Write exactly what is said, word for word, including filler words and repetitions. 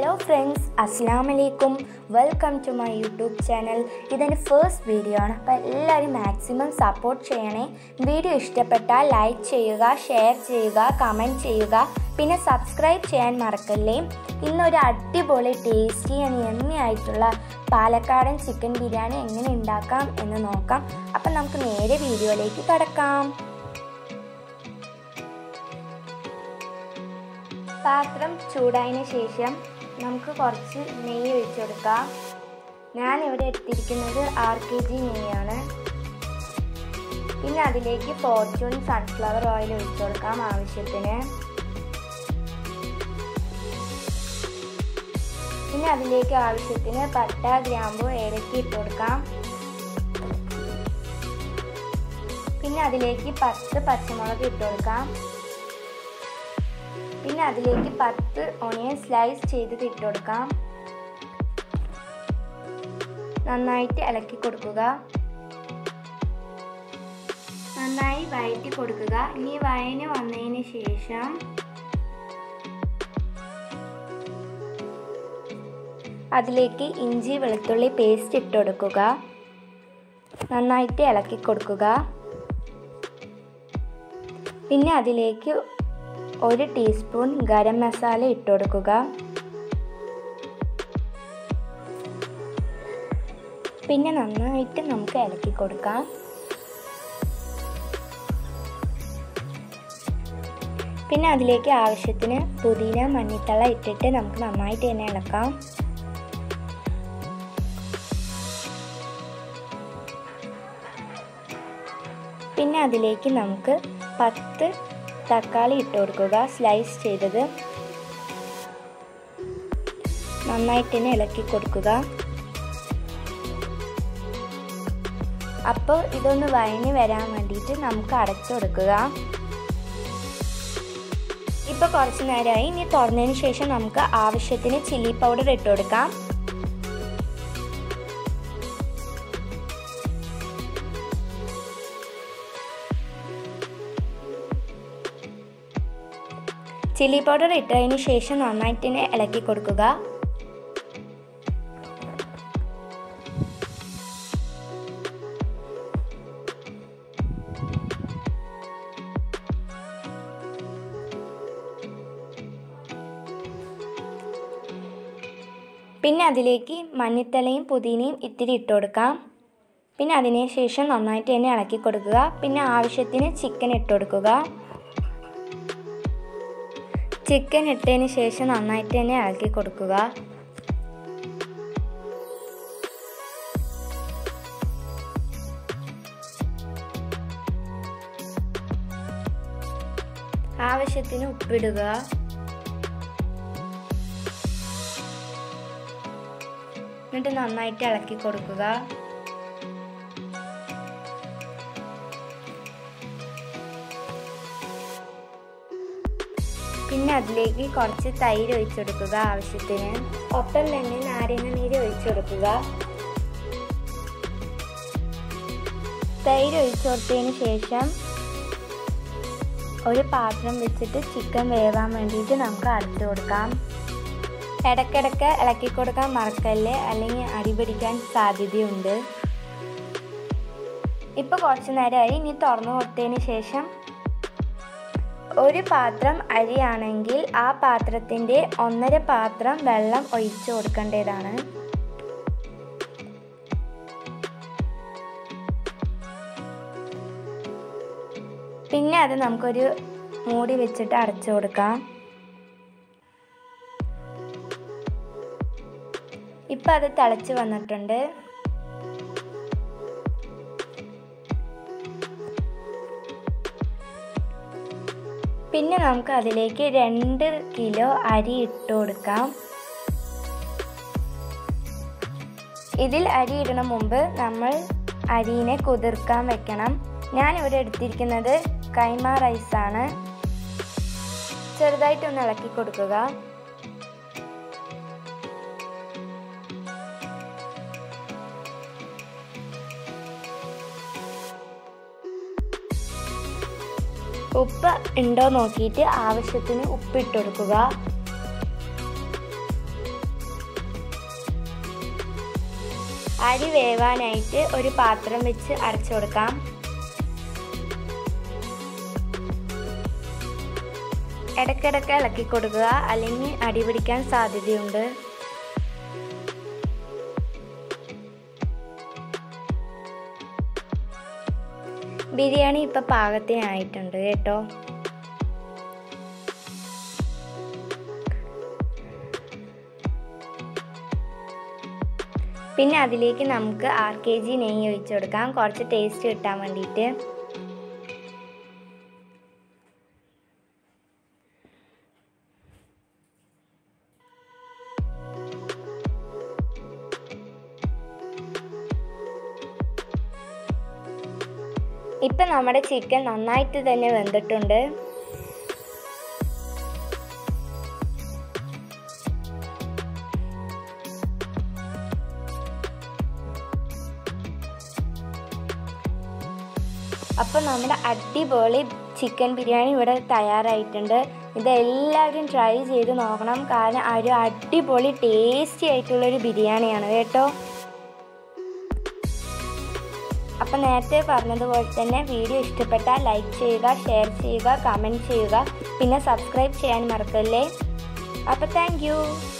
Hello friends, Assalamu alaikum. Welcome to my YouTube channel. This is the first video. Everyone maximum support cheyane. Video ishtapetta like cheyuga, share cheyuga, comment cheyuga, pinne subscribe cheyan marakalle. Innu oru adipoli tasty and yummy aayittulla Palakkadan chicken biryani engane undakam ennu nokkam. Appo namukku nere video lekku kadakkam. പാത്രം ചൂടായതിനു ശേഷം നമുക്ക് കുറച്ച് നെയ്യ് ഒഴിച്ചു കൊടുക്കാം. ഞാൻ ഇവിടെ എടുത്തിരിക്കുന്നത് ആറ് കെ ജി നെയ്യാണ്. പിന്നെ അതിലേക്ക് ഫോർച്യൂൺ സൺഫ്ലവർ ഓയിൽ ഒഴിച്ചു കൊടുക്കാം ആവശ്യത്തിന്. പിന്നെ അതിലേക്ക് ആവശ്യത്തിന് പട്ട, ഗ്രാമ്പു, ഏലക്ക ഇട്ട് കൊടുക്കാം. പിന്നെ അതിലേക്ക് പത്ത് പച്ചമുളക് ഇട്ട് കൊടുക്കാം. പിന്നെ അതിലേക്ക് പത്ത് ഓണിയൻ സ്ലൈസ് ചെയ്ത് ഇട്ട് കൊടുക്കാം. നന്നായിട്ട് ഇളക്കി കൊടുക്കുക. നന്നായി വഴറ്റി കൊടുക്കുക. ഇനി വഴഞ്ഞ് വന്നതിന് ശേഷം അതിലേക്ക് ഇഞ്ചി വെളുത്തുള്ളി പേസ്റ്റ് ഇട്ട് കൊടുക്കുക. നന്നായിട്ട് ഇളക്കി കൊടുക്കുക. പിന്നെ അതിലേക്ക് ഒരു ടീസ്പൂൺ ഗരം മസാല ഇട്ട് കൊടുക്കുക. പിന്നെ നന്നായിട്ട് നമുക്ക് ഇളക്കി കൊടുക്കാം. പിന്നെ അതിലേക്ക് ആവശ്യത്തിന് പുതിന, മല്ലിത്തള ഇട്ടിട്ട് നമുക്ക് നന്നായിട്ട് തന്നെ ഇളക്കാം. പിന്നെ അതിലേക്ക് നമുക്ക് പത്ത് തക്കാളി ഇട്ട് കൊടുക്കുക, സ്ലൈസ് ചെയ്തത്. നന്നായിട്ട് തന്നെ ഇളക്കി കൊടുക്കുക. അപ്പോൾ ഇതൊന്ന് വഴഞ്ഞ് വരാൻ വേണ്ടിയിട്ട് നമുക്ക് അടച്ചു കൊടുക്കുക. ഇപ്പോൾ കുറച്ച് നേരമായി. ഇനി തുറന്നതിന് ശേഷം നമുക്ക് ആവശ്യത്തിന് ചില്ലി പൗഡർ ഇട്ട് കൊടുക്കാം. ചില്ലി പൗഡർ ഇട്ടതിന് ശേഷം നന്നായിട്ട് തന്നെ ഇളക്കി കൊടുക്കുക. പിന്നെ അതിലേക്ക് മല്ലിത്തലയും പുതിനയും ഇത്തിരി ഇട്ട് കൊടുക്കാം. പിന്നെ അതിന് ശേഷം നന്നായിട്ട് തന്നെ ഇളക്കി കൊടുക്കുക. പിന്നെ ആവശ്യത്തിന് ചിക്കൻ ഇട്ട് കൊടുക്കുക. ചിക്കൻ ഇട്ടതിന് ശേഷം നന്നായിട്ട് തന്നെ ഇളക്കി കൊടുക്കുക. ആവശ്യത്തിന് ഉപ്പിടുക. എന്നിട്ട് നന്നായിട്ട് ഇളക്കി കൊടുക്കുക. പിന്നെ അതിലേക്ക് കുറച്ച് തൈര് ഒഴിച്ചു കൊടുക്കുക ആവശ്യത്തിന്. ഒപ്പം തന്നെ നാരങ്ങ നീര് ഒഴിച്ചു കൊടുക്കുക. തൈര് ഒഴിച്ചു കൊടുത്തതിന് ശേഷം ഒരു പാത്രം വെച്ചിട്ട് ചിക്കൻ വേവാൻ വേണ്ടിയിട്ട് നമുക്ക് അടച്ചു കൊടുക്കാം. ഇടയ്ക്കിടയ്ക്ക് ഇളക്കി കൊടുക്കാൻ മറക്കല്ലേ, അല്ലെങ്കിൽ അടി പിടിക്കാൻ സാധ്യതയുണ്ട്. ഇപ്പോൾ കുറച്ച് നേരമായി. ഇനി തുറന്നു കൊടുത്തതിന് ശേഷം ഒരു പാത്രം അരിയാണെങ്കിൽ ആ പാത്രത്തിൻ്റെ ഒന്നര പാത്രം വെള്ളം ഒഴിച്ചു കൊടുക്കേണ്ടതാണ്. പിന്നെ അത് നമുക്കൊരു മൂടി വെച്ചിട്ട് അടച്ചു കൊടുക്കാം. ഇപ്പം അത് തിളച്ച് വന്നിട്ടുണ്ട്. പിന്നെ നമുക്ക് അതിലേക്ക് രണ്ട് കിലോ അരി ഇട്ട് കൊടുക്കാം. ഇതിൽ അരി ഇടണ മുമ്പ് നമ്മൾ അരിനെ കുതിർക്കാൻ വെക്കണം. ഞാനിവിടെ എടുത്തിരിക്കുന്നത് കൈമ റൈസാണ്. ചെറുതായിട്ടൊന്ന് ഇളക്കി കൊടുക്കുക. ഉപ്പ് ഉണ്ടോ നോക്കിയിട്ട് ആവശ്യത്തിന് ഉപ്പിട്ട് കൊടുക്കുക. അരി വേവാനായിട്ട് ഒരു പാത്രം വെച്ച് അടച്ചു കൊടുക്കാം. ഇടയ്ക്കിടയ്ക്ക് ഇളക്കി കൊടുക്കുക, അല്ലെങ്കിൽ അടി പിടിക്കാൻ സാധ്യതയുണ്ട്. ബിരിയാണി ഇപ്പം പാകത്തിനായിട്ടുണ്ട് കേട്ടോ. പിന്നെ അതിലേക്ക് നമുക്ക് ആറ് കെ ജി നെയ്യ് ഒഴിച്ചു കൊടുക്കാം, കുറച്ച് ടേസ്റ്റ് കിട്ടാൻ വേണ്ടിയിട്ട്. ഇപ്പം നമ്മുടെ ചിക്കൻ നന്നായിട്ട് തന്നെ വെന്തിട്ടുണ്ട്. അപ്പോൾ നമ്മുടെ അടിപൊളി ചിക്കൻ ബിരിയാണി ഇവിടെ തയ്യാറായിട്ടുണ്ട്. ഇതെല്ലാവരും ട്രൈ ചെയ്ത് നോക്കണം, കാരണം ഒരു അടിപൊളി ടേസ്റ്റി ആയിട്ടുള്ളൊരു ബിരിയാണിയാണ് കേട്ടോ. അപ്പോൾ നേരത്തെ പറഞ്ഞതുപോലെ തന്നെ വീഡിയോ ഇഷ്ടപ്പെട്ടാൽ ലൈക്ക് ചെയ്യുക, ഷെയർ ചെയ്യുക, കമൻറ്റ് ചെയ്യുക, പിന്നെ സബ്സ്ക്രൈബ് ചെയ്യാൻ മറക്കല്ലേ. അപ്പോൾ താങ്ക് യു.